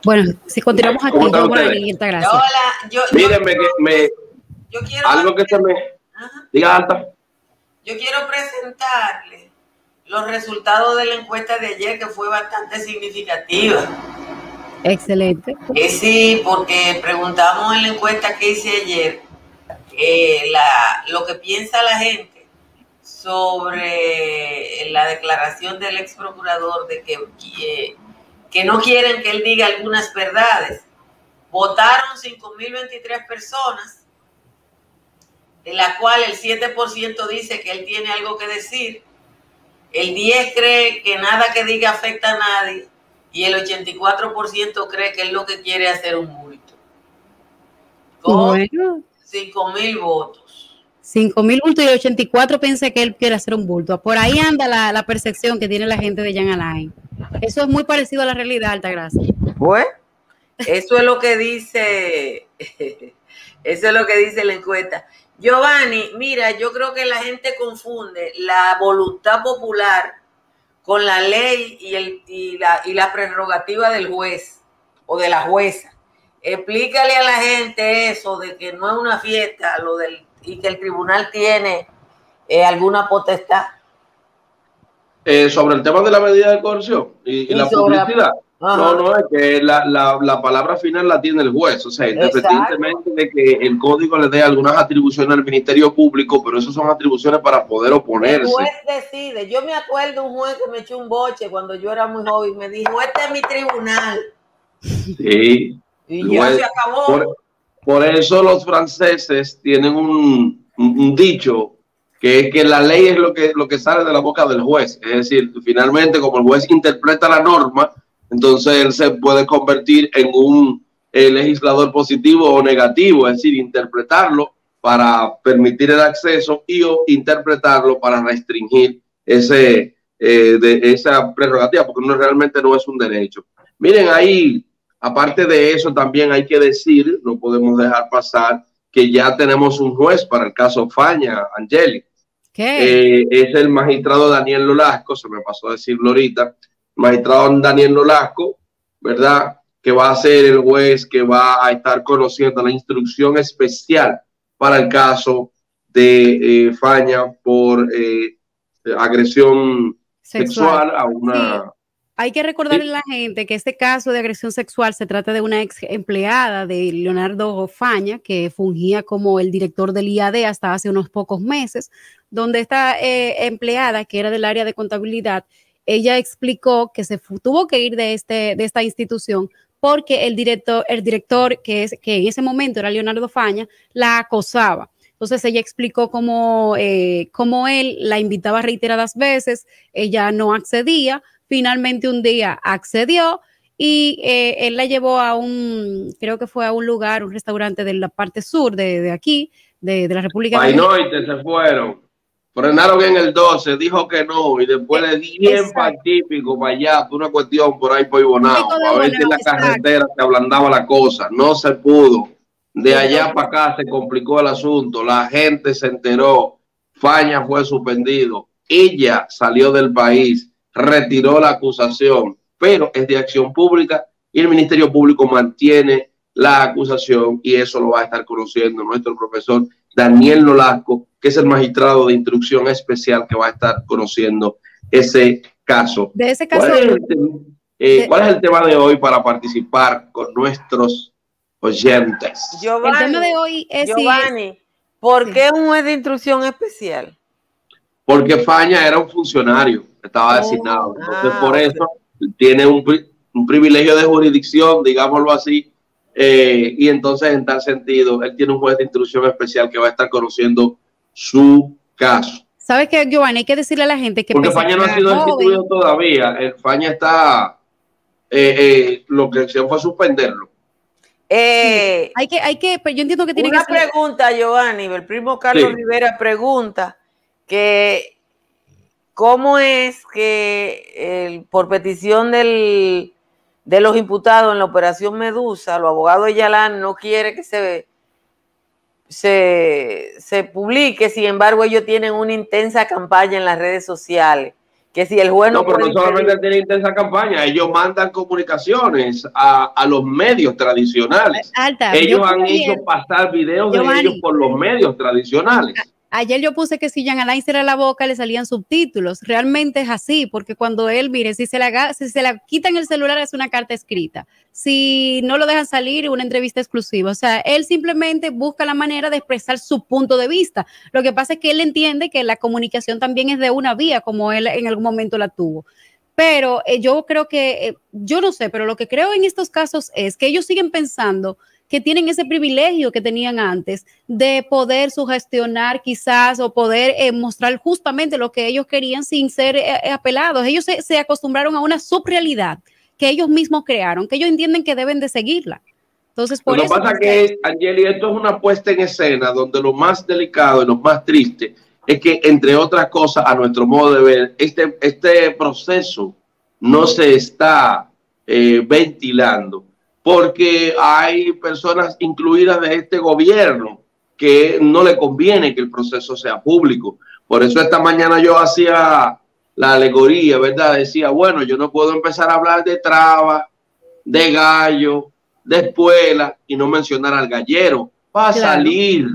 Bueno, si continuamos aquí, ¿Cómo están ustedes? Giovanni, gracias. Hola, Mírenme que yo quiero algo que se me diga Alta. Yo quiero presentarle los resultados de la encuesta de ayer, que fue bastante significativa. Excelente. Sí, porque preguntamos en la encuesta que hice ayer lo que piensa la gente sobre la declaración del ex procurador de que no quieren que él diga algunas verdades. Votaron 5.023 personas, de la cual el 7% dice que él tiene algo que decir, el 10% cree que nada que diga afecta a nadie y el 84% cree que él lo que quiere es hacer un bulto. Con 5.000 votos. 5.000 bultos y el 84 piensa que él quiere hacer un bulto. Por ahí anda la percepción que tiene la gente de Jean Alain. Eso es muy parecido a la realidad, Altagracia. Pues, eso es lo que dice, eso es lo que dice la encuesta. Giovanni, mira, yo creo que la gente confunde la voluntad popular con la ley y la prerrogativa del juez o de la jueza. Explícale a la gente eso de que no es una fiesta y que el tribunal tiene alguna potestad. Sobre el tema de la medida de coerción y la publicidad. No, es que la palabra final la tiene el juez, o sea, independientemente de que el código le dé algunas atribuciones al Ministerio Público, pero esas son atribuciones para poder oponerse. El juez decide. Yo me acuerdo de un juez que me echó un boche cuando yo era muy joven, me dijo, este es mi tribunal. Sí. Y ya se acabó. Por eso los franceses tienen un dicho, que es que la ley es lo que sale de la boca del juez. Es decir, finalmente, como el juez interpreta la norma, entonces él se puede convertir en un legislador positivo o negativo, es decir, interpretarlo para permitir el acceso o interpretarlo para restringir esa prerrogativa, porque realmente no es un derecho. Miren, ahí, aparte de eso, también hay que decir, no podemos dejar pasar, que ya tenemos un juez para el caso Faña, Angélica. Es el magistrado Daniel Nolasco, se me pasó a decirlo ahorita, magistrado Daniel Nolasco, ¿verdad? Que va a ser el juez que va a estar conociendo la instrucción especial para el caso de Faña por agresión sexual a una... Sí. Hay que recordarle a la gente que este caso de agresión sexual se trata de una ex empleada de Leonardo Faña, que fungía como el director del IAD hasta hace unos pocos meses, donde esta empleada, que era del área de contabilidad, ella explicó que tuvo que ir de esta institución porque el director que en ese momento era Leonardo Faña, la acosaba. Entonces ella explicó cómo él la invitaba reiteradas veces, ella no accedía. Finalmente un día accedió y él la llevó creo que fue a un lugar, un restaurante de la parte sur de aquí, de la República Dominicana. Se fueron, frenaron en el 12, dijo que no, y después le di bien típico para allá, por una cuestión por ahí por Ibonao, a ver si en la carretera se ablandaba la cosa. No se pudo. De allá para acá se complicó el asunto, la gente se enteró, Faña fue suspendido, ella salió del país, retiró la acusación, pero es de acción pública y el Ministerio Público mantiene la acusación y eso lo va a estar conociendo nuestro profesor Daniel Nolasco, que es el magistrado de instrucción especial que va a estar conociendo ese caso. De ese caso. ¿Cuál es el tema de hoy para participar con nuestros oyentes? Giovanni, el tema de hoy es Giovanni, ¿por qué un juez de instrucción especial? Porque Faña era un funcionario, estaba designado. Entonces, por eso tiene un privilegio de jurisdicción, digámoslo así, y entonces en tal sentido, él tiene un juez de instrucción especial que va a estar conociendo su caso. ¿Sabes qué, Giovanni? Hay que decirle a la gente que... Porque Faña no ha sido destituido todavía. El Faña está... lo que hicieron fue suspenderlo. Hay que, yo entiendo que tiene una pregunta, Giovanni. El primo Carlos Rivera pregunta que cómo es que por petición de los imputados en la operación Medusa, los abogados de Yalán no quiere que se publique, sin embargo ellos tienen una intensa campaña en las redes sociales Que si el juez no, pero no solamente tiene intensa campaña, ellos mandan comunicaciones a los medios tradicionales. Ellos han hecho pasar videos de ellos por los medios tradicionales. Ayer yo puse que si Jean Alain cierra la boca le salían subtítulos. Realmente es así, porque cuando él, mire, si se la quitan el celular es una carta escrita. Si no lo dejan salir, una entrevista exclusiva. O sea, él simplemente busca la manera de expresar su punto de vista. Lo que pasa es que él entiende que la comunicación también es de una vía, como él en algún momento la tuvo. Pero yo creo que, yo no sé, pero lo que creo en estos casos es que ellos siguen pensando que tienen ese privilegio que tenían antes de poder sugestionar quizás o poder mostrar justamente lo que ellos querían sin ser apelados. Ellos se acostumbraron a una subrealidad que ellos mismos crearon, que ellos entienden que deben de seguirla. Entonces, por lo que pasa que, Angeli, esto es una puesta en escena donde lo más delicado y lo más triste es que, entre otras cosas, a nuestro modo de ver, este proceso no se está ventilando, porque hay personas incluidas de este gobierno que no le conviene que el proceso sea público. Por eso esta mañana yo hacía la alegoría, ¿verdad? Decía, bueno, yo no puedo empezar a hablar de traba, de gallo, de espuela y no mencionar al gallero. Va a salir,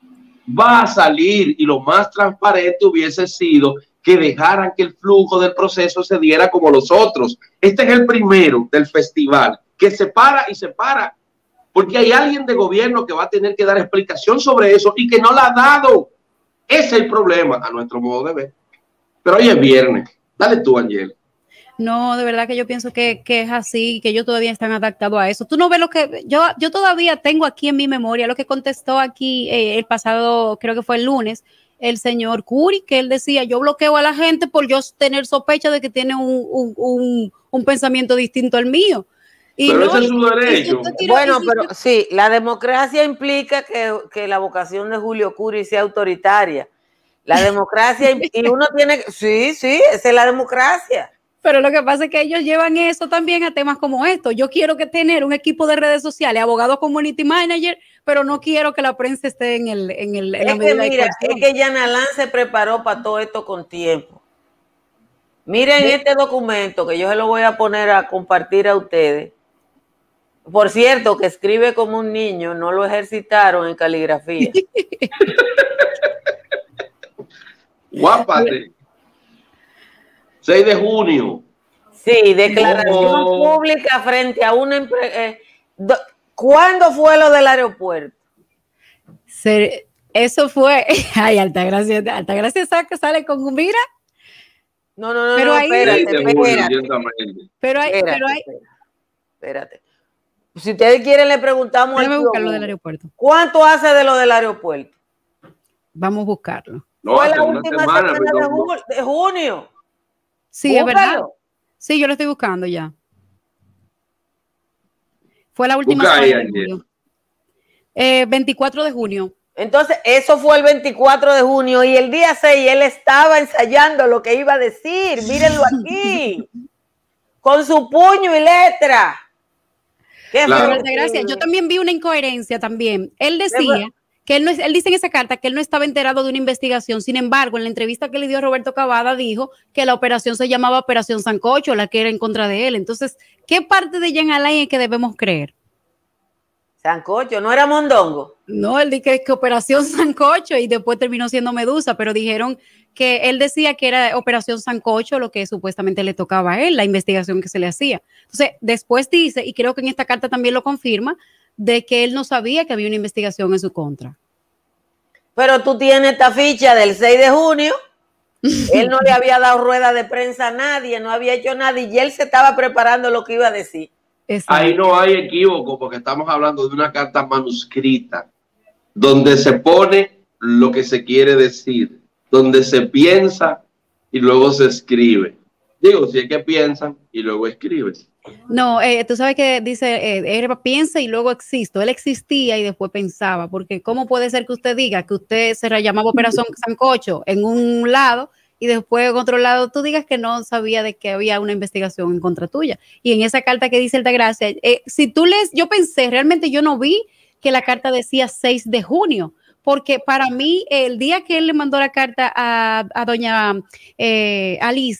y lo más transparente hubiese sido que dejaran que el flujo del proceso se diera como los otros. Este es el primero del festival que se para y se para, porque hay alguien de gobierno que va a tener que dar explicación sobre eso y que no la ha dado. Ese es el problema a nuestro modo de ver. Pero hoy es viernes. Dale tú, Angel. No, de verdad que yo pienso que es así, que ellos todavía están adaptados a eso. Tú no ves lo que yo todavía tengo aquí en mi memoria, lo que contestó aquí el pasado, creo que fue el lunes, el señor Curi, que él decía, yo bloqueo a la gente por yo tener sospecha de que tiene un pensamiento distinto al mío. Y pero no, ese es su derecho. Bueno, pero sí, la democracia implica que la vocación de Julio Curi sea autoritaria. La democracia, y uno tiene, sí, esa es la democracia. Pero lo que pasa es que ellos llevan eso también a temas como esto. Yo quiero que tener un equipo de redes sociales, abogado community manager, pero no quiero que la prensa esté en la medida de mira, es que Jean Alain se preparó para todo esto con tiempo. Miren este documento que yo se lo voy a poner a compartir a ustedes. Por cierto, que escribe como un niño, no lo ejercitaron en caligrafía. Guápate. 6 de junio. Sí, declaración pública frente a una empresa. ¿Cuándo fue lo del aeropuerto? Eso fue. Ay, Altagracia sale con un mira. No, pero ahí, espérate. Si ustedes quieren, le preguntamos. Déjame buscar lo del aeropuerto. ¿Cuánto hace de lo del aeropuerto? Vamos a buscarlo. No, fue la última semana de junio. Sí, búscalo. Es verdad. Sí, yo lo estoy buscando ya. Fue la última semana de junio. 24 de junio. Entonces, eso fue el 24 de junio y el día 6 él estaba ensayando lo que iba a decir. Mírenlo aquí. Con su puño y letra. Claro. Gracias. Yo también vi una incoherencia también. Él decía que él dice en esa carta que él no estaba enterado de una investigación. Sin embargo, en la entrevista que le dio Roberto Cavada dijo que la operación se llamaba Operación Sancocho, la que era en contra de él. Entonces, ¿qué parte de Jean Alain es que debemos creer? Sancocho, ¿no era mondongo? No, él dijo que Operación Sancocho y después terminó siendo Medusa, pero dijeron que él decía que era Operación Sancocho lo que supuestamente le tocaba a él, la investigación que se le hacía. Entonces, después dice, y creo que en esta carta también lo confirma, de que él no sabía que había una investigación en su contra. Pero tú tienes esta ficha del 6 de junio, él no le había dado rueda de prensa a nadie, no había hecho nada y él se estaba preparando lo que iba a decir. Exacto. Ahí no hay equívoco porque estamos hablando de una carta manuscrita donde se pone lo que se quiere decir, donde se piensa y luego se escribe. Digo, si es que piensan y luego escribes. No, tú sabes que dice, él piensa y luego existo. Él existía y después pensaba, porque ¿cómo puede ser que usted diga que usted se llamaba Operación Sancocho en un lado y después en otro lado tú digas que no sabía de que había una investigación en contra tuya? Y en esa carta que dice Altagracia, si tú lees, yo pensé, realmente yo no vi que la carta decía 6 de junio, porque para mí el día que él le mandó la carta a doña Alicia,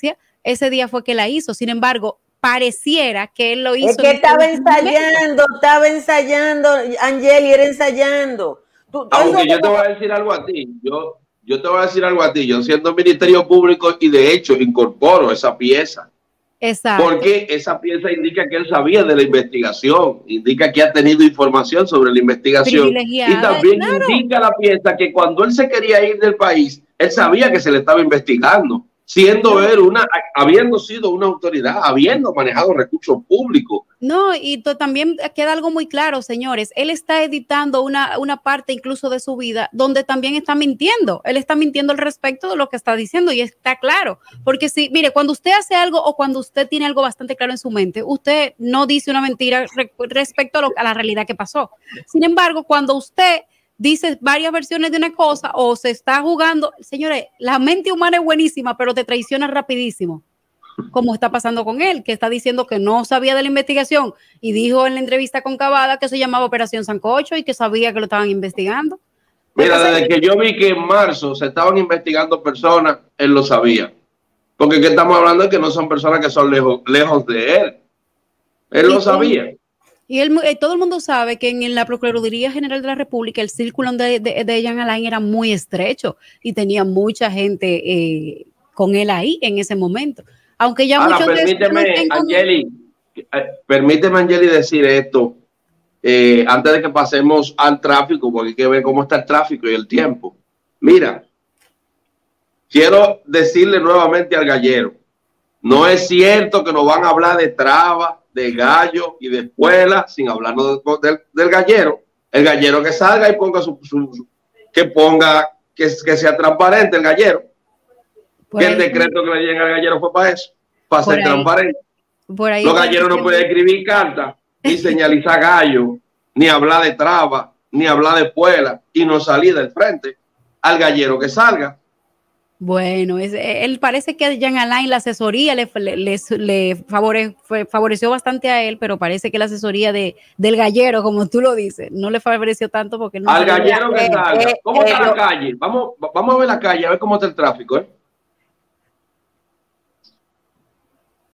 ese día fue que la hizo. Sin embargo, pareciera que él lo hizo. Es que estaba ensayando, Angeli, era ensayando. Aunque yo te voy a decir algo a ti, yo te voy a decir algo a ti, yo siendo Ministerio Público y de hecho incorporo esa pieza. Exacto. Porque esa pieza indica que él sabía de la investigación, indica que ha tenido información sobre la investigación y también indica la pieza que cuando él se quería ir del país, él sabía que se le estaba investigando, siendo él habiendo sido una autoridad, habiendo manejado recursos públicos. No, y también queda algo muy claro, señores. Él está editando una parte incluso de su vida donde también está mintiendo. Él está mintiendo al respecto de lo que está diciendo y está claro. Porque si, mire, cuando usted hace algo o cuando usted tiene algo bastante claro en su mente, usted no dice una mentira respecto a la realidad que pasó. Sin embargo, cuando usted dice varias versiones de una cosa o se está jugando, señores, la mente humana es buenísima, pero te traiciona rapidísimo. Como está pasando con él, que está diciendo que no sabía de la investigación y dijo en la entrevista con Cavada que se llamaba Operación Sancocho y que sabía que lo estaban investigando. Mira, desde que yo vi que en marzo se estaban investigando personas, él lo sabía. Porque ¿qué estamos hablando? De que no son personas que son lejos de él. Él lo sabía. Y todo el mundo sabe que en la Procuraduría General de la República el círculo de Jean Alain era muy estrecho y tenía mucha gente con él ahí en ese momento. Aunque ya muchos permíteme, Angeli, decir esto antes de que pasemos al tráfico, porque hay que ver cómo está el tráfico y el tiempo. Mira, quiero decirle nuevamente al gallero, no es cierto que nos van a hablar de traba, de gallo y de escuela sin hablarnos del gallero. El gallero que salga y ponga que sea transparente el gallero. Que el decreto que le llega al gallero fue para eso, para ser transparente. Los galleros no pueden escribir cartas, ni señalizar gallo, ni hablar de traba, ni hablar de espuela y no salir del frente al gallero que salga. Bueno, él parece que a Jean Alain la asesoría le favoreció bastante a él, pero parece que la asesoría del gallero, como tú lo dices, no le favoreció tanto porque no. Al gallero que salga. ¿Cómo está la calle? Vamos a ver la calle, a ver cómo está el tráfico,